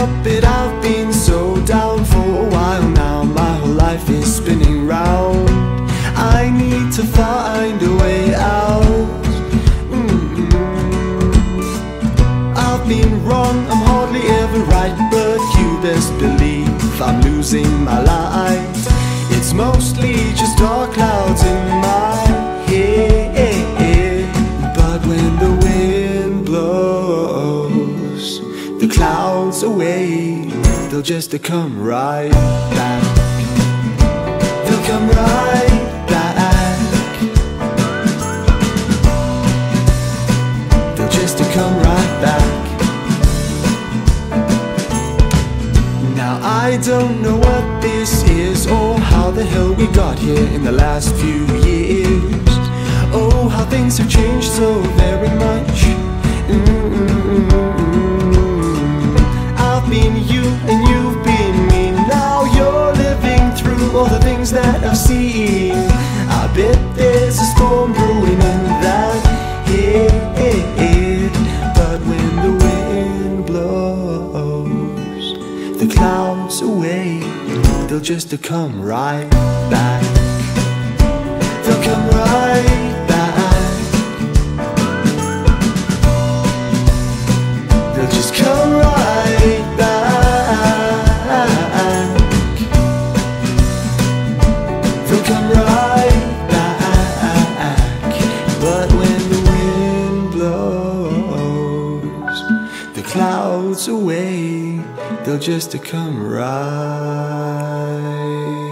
up it, I've been so down for a while now. My whole life is spinning round. I need to find a way out. I've been wrong, I'm hardly ever right, but you best believe I'm losing my light. It's mostly just dark clouds in my head. But when the wind blows the clouds away, they'll just come right back. They'll come right back. They'll just come right back. Now I don't know what this is, or how the hell we got here in the last few years. Oh, how things have changed so very much. I've been you and you've been me. Now you're living through all the things that I've seen. I bet there's a storm brewing in that head. But when the wind blows the clouds away, they'll just come right back. They'll come right back. They'll just come right back. They'll come right back. But when the wind blows the clouds away, they'll just come right